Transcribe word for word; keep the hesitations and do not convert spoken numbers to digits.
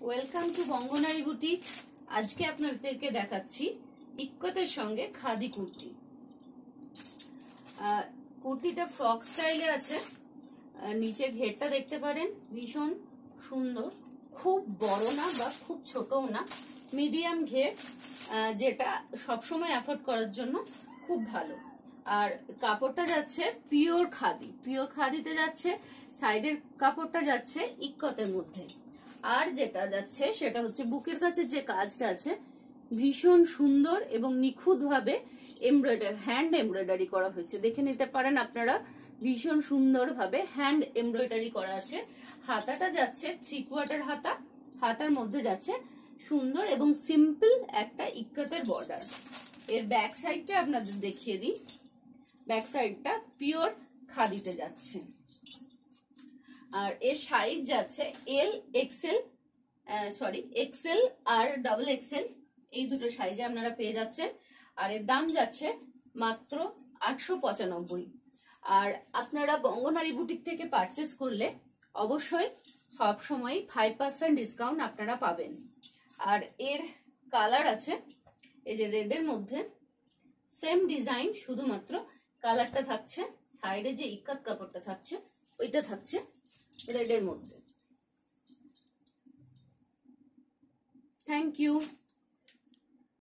Welcome to বঙ্গনারী boutique. আজকে আপনাদেরকে দেখাচ্ছি ইক্কতের সঙ্গে খাদি কুর্তি। কুর্তিটা ফ্রক স্টাইলে আছে। নিচের ঘেরটা দেখতে পারেন, ভীষণ সুন্দর, খুব বড় না বা খুব ছোটও না, মিডিয়াম ঘের, যেটা সবসময় অ্যাফোর্ড করার জন্য খুব ভালো। আর কাপড়টা যাচ্ছে পিওর খাদি, পিওর খাদিতে যাচ্ছে। সাইডের কাপড়টা যাচ্ছে ইক্কতের মধ্যে। আর যেটা যাচ্ছে সেটা হচ্ছে বুকের কাছে যে কাজটা আছে, ভীষণ সুন্দর এবং নিখুঁত ভাবে এমব্রয়ডারি, হ্যান্ড এমব্রয়ডারি করা হয়েছে। দেখে নিতে পারেন আপনারা, ভীষণ সুন্দর ভাবে হ্যান্ড এমব্রয়ডারি করা আছে। হাতাটা যাচ্ছে থ্রি কোয়ার্টার হাতা, হাতার মধ্যে যাচ্ছে সুন্দর এবং সিম্পল একটা ইক্কতের বর্ডার। এর ব্যাক সাইডটা আপনাদের দেখিয়ে দিই। ব্যাক সাইডটা পিওর খাদিতে যাচ্ছে। আর এর সাইজ যাচ্ছে এল এক্সেল, সরি এক্সেল আর ডাবল এক্সেল, এই দুটো সাইজে আপনারা পেয়ে যাচ্ছেন। আর এর দাম যাচ্ছে মাত্র আটশো পঁচানব্বই। আর আপনারা বঙ্গনারী বুটিক থেকে পারচেস করলে অবশ্যই সব সময় ফাইভ পার্সেন্ট ডিসকাউন্ট আপনারা পাবেন। আর এর কালার আছে, এই যে রেডের মধ্যে সেম ডিজাইন, শুধুমাত্র কালারটা থাকছে, সাইডে যে ইক্কাত কাপড়টা থাকছে ওইটা থাকছে রেডের মধ্যে। Thank you.